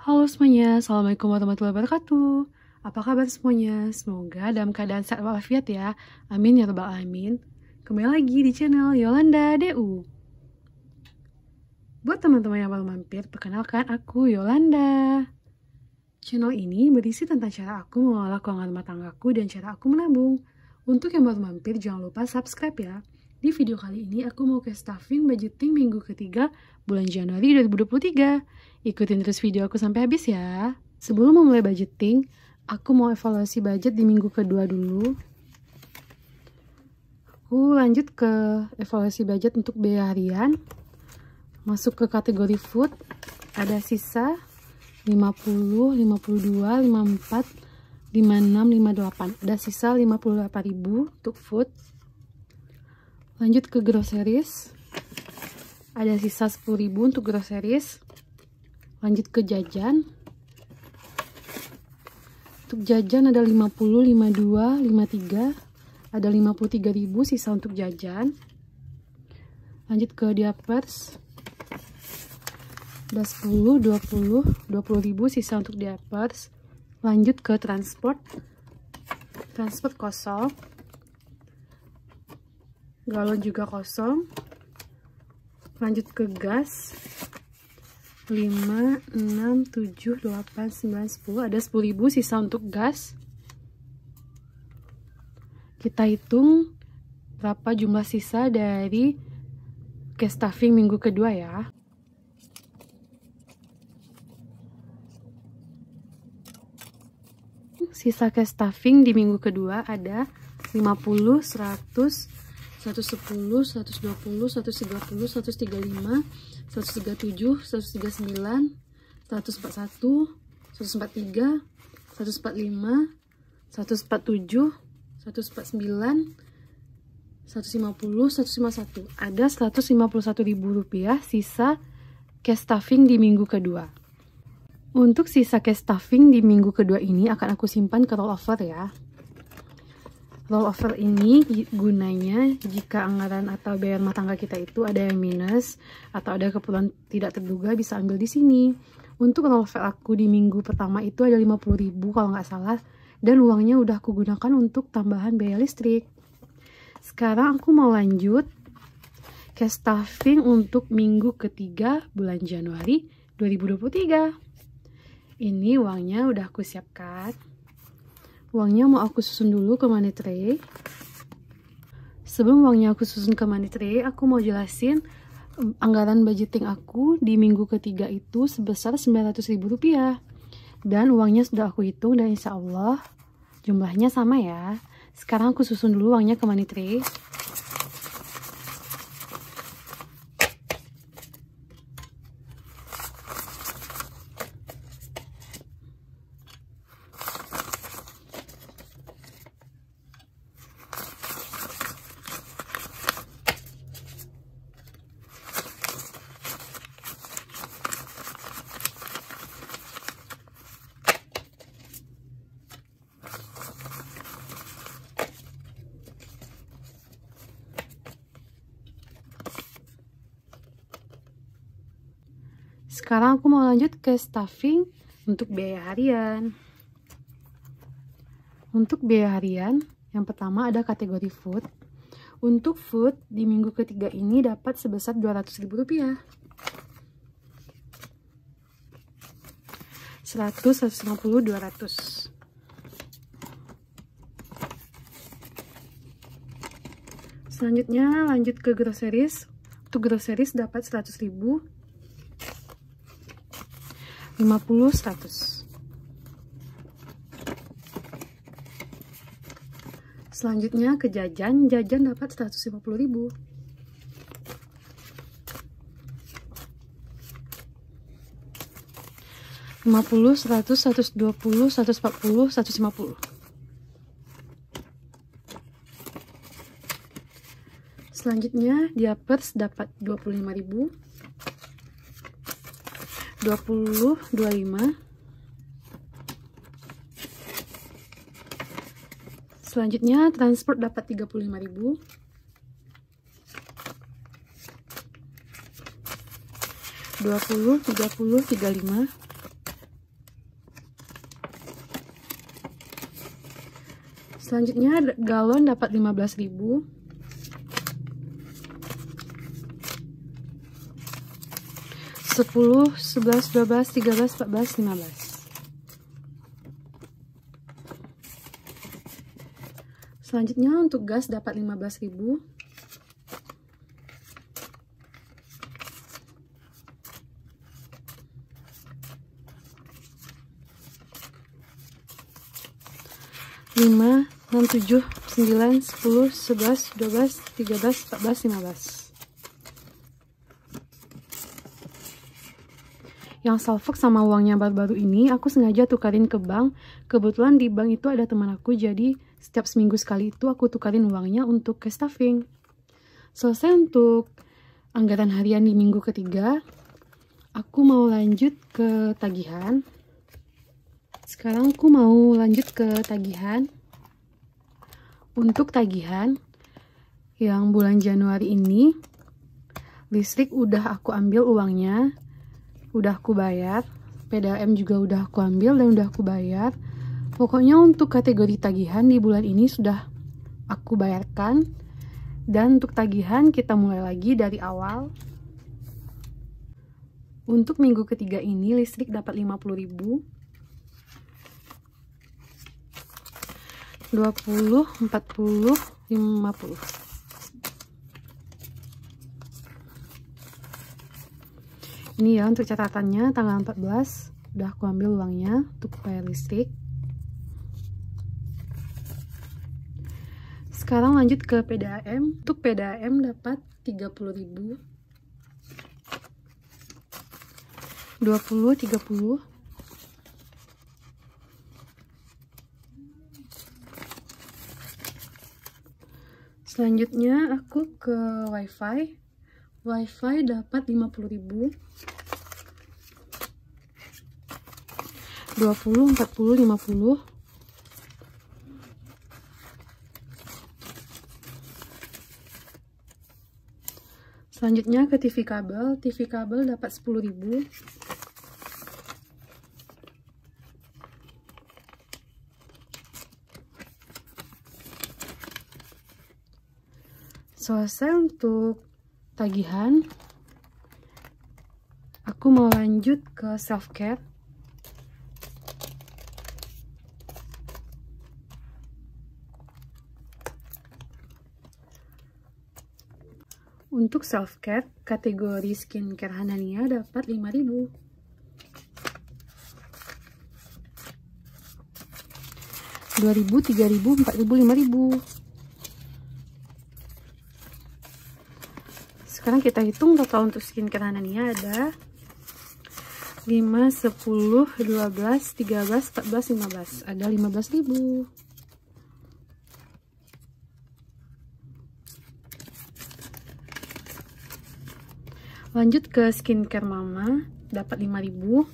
Halo semuanya, Assalamualaikum warahmatullahi wabarakatuh. Apa kabar semuanya? Semoga dalam keadaan sehat walafiat ya. Amin ya rabbal alamin. Kembali lagi di channel Yolanda DU. Buat teman-teman yang baru mampir, perkenalkan aku Yolanda. Channel ini berisi tentang cara aku mengelola keuangan rumah tanggaku dan cara aku menabung. Untuk yang baru mampir, jangan lupa subscribe ya. Di video kali ini aku mau ke stuffing budgeting minggu ketiga bulan Januari 2023. Ikutin terus video aku sampai habis ya. Sebelum memulai budgeting, aku mau evaluasi budget di minggu kedua dulu. Aku lanjut ke evaluasi budget untuk biaya harian. Masuk ke kategori food, ada sisa 50, 52, 54, 56, 58. Ada sisa 58.000 untuk food. Lanjut ke groceries, ada sisa 10.000 untuk groceries. Lanjut ke jajan. Untuk jajan ada 50, 52, 53. Ada 53.000 sisa untuk jajan. Lanjut ke diapers. Ada 10, 20, 20.000 sisa untuk diapers. Lanjut ke transport. Transport kosong. Galon juga kosong. Lanjut ke gas. 5, 6, 7, 8, 9, 10. Ada 10.000 sisa untuk gas. Kita hitung berapa jumlah sisa dari cash stuffing minggu kedua ya. Sisa cash stuffing di minggu kedua ada 50, 100, 110, 120, 130, 135, 137, 139, 141, 143, 145, 147, 149, 150, 151. Ada Rp151.000 sisa cash stuffing di minggu kedua. Untuk sisa cash stuffing di minggu kedua ini akan aku simpan ke rollover ya. Rollover ini gunanya jika anggaran atau biaya rumah tangga kita itu ada yang minus atau ada keperluan tidak terduga, bisa ambil di sini. Untuk rollover aku di minggu pertama itu ada 50.000 kalau nggak salah, dan uangnya udah aku gunakan untuk tambahan biaya listrik. Sekarang aku mau lanjut cash stuffing untuk minggu ketiga bulan Januari 2023. Ini uangnya udah aku siapkan. Uangnya mau aku susun dulu ke money tray. Sebelum uangnya aku susun ke money tray, aku mau jelasin anggaran budgeting aku di minggu ketiga itu sebesar Rp900.000. Dan uangnya sudah aku hitung dan insya Allah jumlahnya sama ya. Sekarang aku susun dulu uangnya ke money tray. Sekarang aku mau lanjut ke stuffing untuk biaya harian. Untuk biaya harian, yang pertama ada kategori food. Untuk food di minggu ketiga ini dapat sebesar Rp200.000. 100, 150, 200. Selanjutnya lanjut ke groceries. Untuk groceries dapat 100.000. 50, 100. Selanjutnya ke jajan. Jajan dapat 150.000. Rp50, 100, 120, 140, 150. Selanjutnya diapers dapat 25.000. 20, 25. Selanjutnya transport dapat 35.000. 20, 30, 35. Selanjutnya galon dapat 15.000. Sepuluh, 11, 12, 13, 14, 15. Selanjutnya untuk gas dapat 15.000. Lima, 6, 7, 9, 10, 11, 12, 13, 14, 15. Yang salfok sama uangnya baru-baru ini aku sengaja tukarin ke bank. Kebetulan di bank itu ada teman aku, jadi setiap seminggu sekali itu aku tukarin uangnya untuk cash stuffing. Selesai untuk anggaran harian di minggu ketiga, aku mau lanjut ke tagihan. Sekarang aku mau lanjut ke tagihan. Untuk tagihan yang bulan Januari ini, listrik udah aku ambil uangnya, udah aku bayar, PDAM juga udah aku ambil dan udah aku bayar. Pokoknya untuk kategori tagihan di bulan ini sudah aku bayarkan. Dan untuk tagihan kita mulai lagi dari awal. Untuk minggu ketiga ini listrik dapat 50.000. 20, 40, 50. Ini ya untuk catatannya, tanggal 14 udah aku ambil uangnya untuk bayar listrik. Sekarang lanjut ke PDAM. Untuk PDAM dapat 30.000. 20, 30. Selanjutnya aku ke wifi. Wifi dapat 50.000. 20, 40, 50. Selanjutnya ke TV kabel. TV kabel dapat 10.000. Selesai untuk tagihan. Aku mau lanjut ke self care. Untuk self care kategori skincare Hanania dapat 5.000. 2.000, 3.000, 4.000, 5.000. Sekarang kita hitung total untuk skincare Hanania ada 5, 10, 12, 13, 14, 15. Ada 15.000. Lanjut ke skincare mama, dapat 5.000.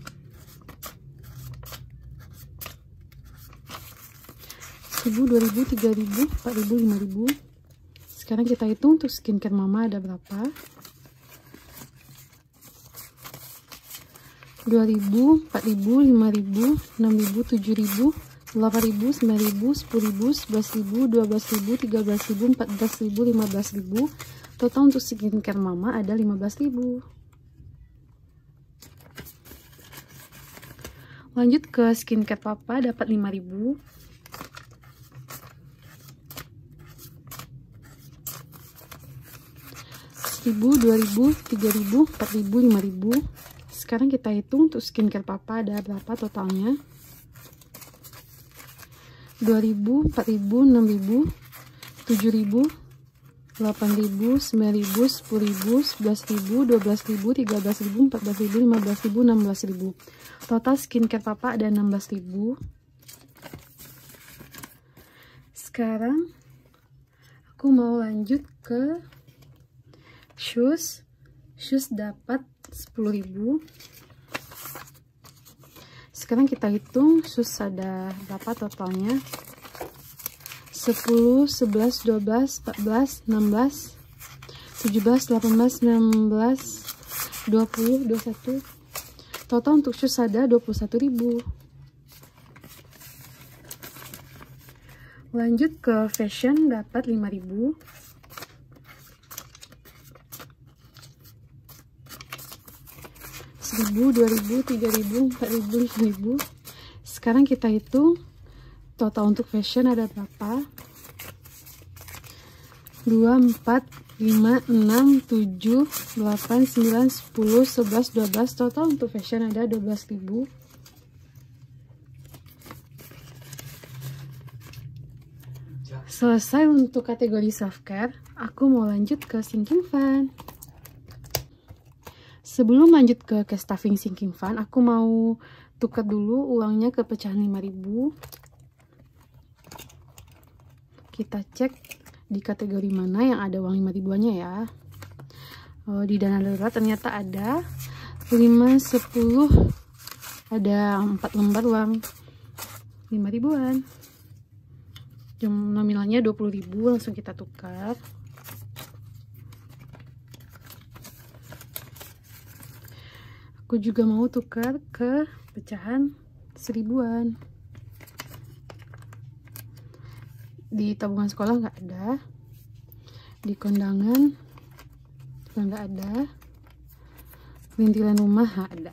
1.000, 2.000, 3.000, 4.000, 5.000. Sekarang kita hitung untuk skincare mama ada berapa. 2.000, 4.000, 5.000, 6.000, 7.000, 8.000, 9.000, 10.000, 11.000, 12.000, 13.000, 14.000, 15.000. Total untuk skincare mama ada 15.000. Lanjut ke skincare papa dapat 5.000. 1.000, 2.000, 3.000, 4.000, 5.000. Sekarang kita hitung untuk skincare papa ada berapa totalnya. 2.000, 4.000, 6.000, 7.000, 8.000, 9.000, 10.000, 11.000, 12.000, 13.000, 14.000, 15.000, 16.000. Total skincare papa ada 16.000. Sekarang aku mau lanjut ke shoes dapat 10.000. Sekarang kita hitung shoes ada berapa totalnya. 10, 11, 12, 14, 16, 17, 18, 19, 20, 21. Total untuk shoes ada 21.000. Lanjut ke fashion, dapat 5.000. Seribu, 2.000, 3.000, 4.000, 5.000. Sekarang kita hitung total untuk fashion ada berapa. 2, 4, 5, 6, 7, 8, 9, 10, 11, 12. Total untuk fashion ada 12.000. Selesai untuk kategori self care, aku mau lanjut ke sinking fund. Sebelum lanjut ke cash stuffing sinking fund, aku mau tukar dulu uangnya ke pecahan 5.000. Kita cek di kategori mana yang ada uang 5.000-nya ya. Di dana darurat ternyata ada 5, 10, ada 4 lembar uang 5.000-an. Nominalnya 20.000, langsung kita tukar. Aku juga mau tukar ke pecahan 1.000-an. Di tabungan sekolah nggak ada, di kondangan juga nggak ada, perintilan rumah nggak ada.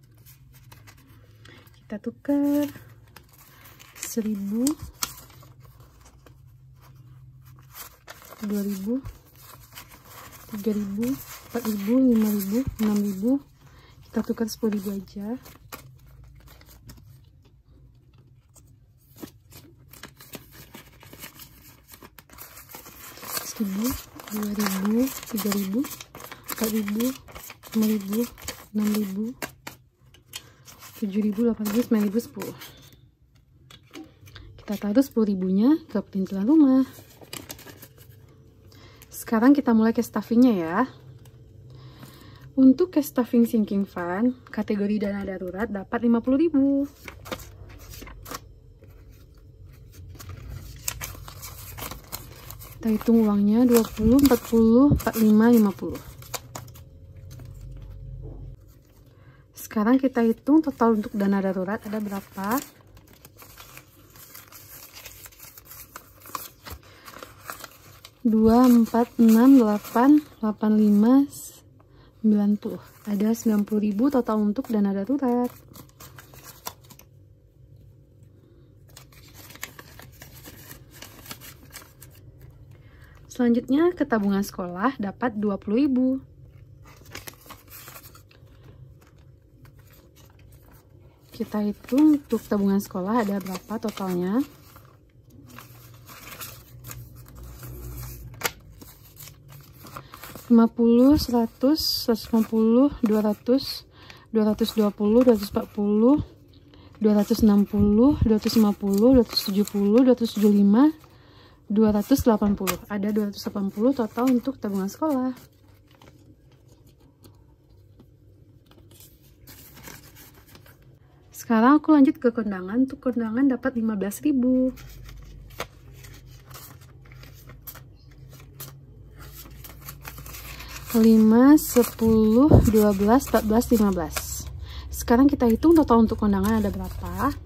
Kita tukar 1.000, 2.000, 3.000, 4.000, 5.000, 6.000. Kita tukar 10.000 aja. Seribu, 2.000, 3.000, 4.000, 5.000, 6.000, 7.000, 8.000, 9.000, 10. Kita taruh 10.000-nya ke perintilan rumah. Sekarang kita mulai cash stuffingnya ya. Untuk cash stuffing sinking fund, kategori dana darurat dapat 50.000. Kita hitung uangnya 20, 40, 45, 50. Sekarang kita hitung total untuk dana darurat ada berapa. Dua, 4, 6, 8, 85, 90. Ada 90.000 total untuk dana darurat. Selanjutnya ke tabungan sekolah dapat 20.000. Kita hitung untuk tabungan sekolah ada berapa totalnya. 50, 100, 150, 200, 220, 240, 260, 250, 270, 275, 280. Ada 280 total untuk tabungan sekolah. Sekarang aku lanjut ke kondangan. Untuk kondangan dapat 15.000. 5, 10, 12, 14, 15. Sekarang kita hitung total untuk kondangan ada berapa.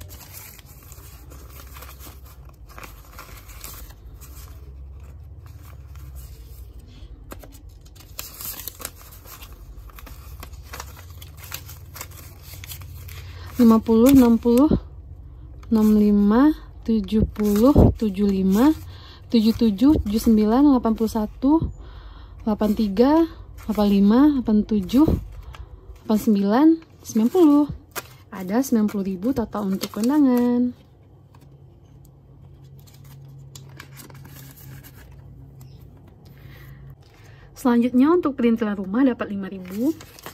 Lima puluh, 60, 65, 70, 75, 77, 79, 81, 83, 85, 87, 89, 90. Ada 90.000 total untuk kondangan. Selanjutnya untuk perintilan rumah dapat 5.000.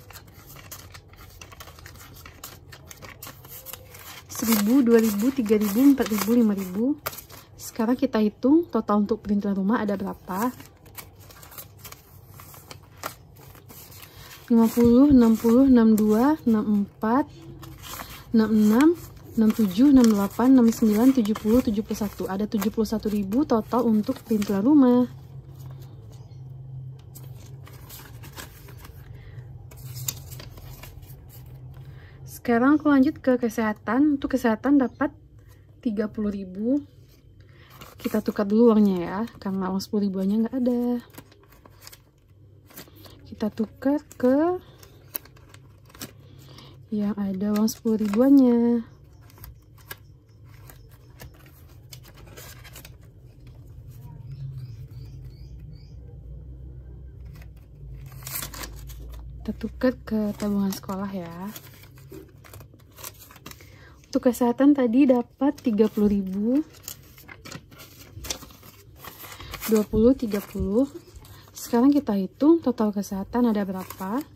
1.000, 2.000, 3.000, 4.000, 5.000. Sekarang kita hitung total untuk perintilan rumah ada berapa. 50, 60, 62, 64, 66, 67, 68, 69, 70, 71. Ada 71.000 total untuk perintilan rumah. Sekarang aku lanjut ke kesehatan. Untuk kesehatan dapat 30.000. Kita tukar dulu uangnya ya, karena uang 10 ribuannya nggak ada. Kita tukar ke yang ada uang 10 ribuannya. Kita tukar ke tabungan sekolah ya. Untuk kesehatan tadi dapat 30.000, 20, 30. Sekarang kita hitung total kesehatan ada berapa.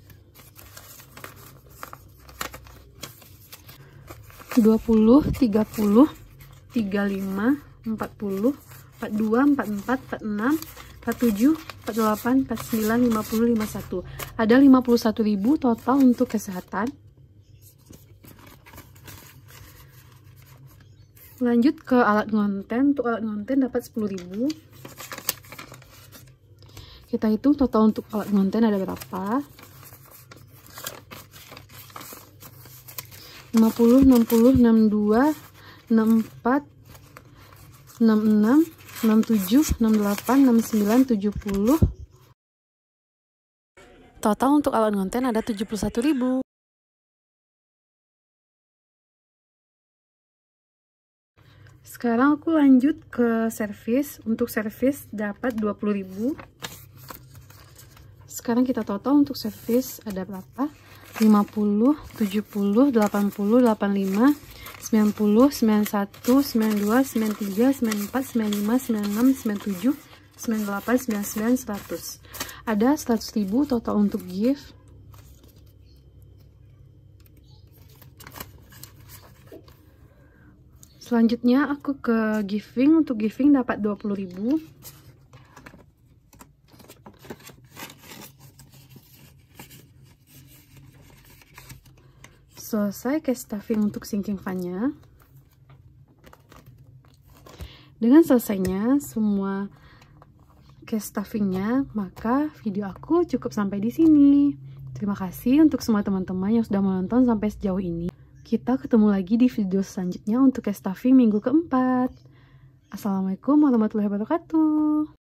20, 30, 35, 40, 42, 44, 46, 47, 48, 49, 50, 51. Ada 51.000 total untuk kesehatan. Lanjut ke alat ngonten. Untuk alat ngonten dapat 10.000. Kita hitung total untuk alat ngonten ada berapa. 50, 60, 62, 64, 66, 67, 68, 69, 70. Total untuk alat ngonten ada 71.000. Sekarang aku lanjut ke servis. Untuk servis dapat 20.000. Sekarang kita total untuk servis ada berapa? 50, 70, 80, 85, 90, 91, 92, 93, 94, 95, 96, 97, 98, 99, 100. Ada 100.000 total untuk gift. Selanjutnya aku ke giving. Untuk giving dapat 20.000. Selesai cash stuffing untuk sinking fund-nya. Dengan selesainya semua cash stuffing-nya, maka video aku cukup sampai di sini. Terima kasih untuk semua teman-teman yang sudah menonton sampai sejauh ini. Kita ketemu lagi di video selanjutnya untuk cash stuffing minggu keempat. Assalamualaikum warahmatullahi wabarakatuh.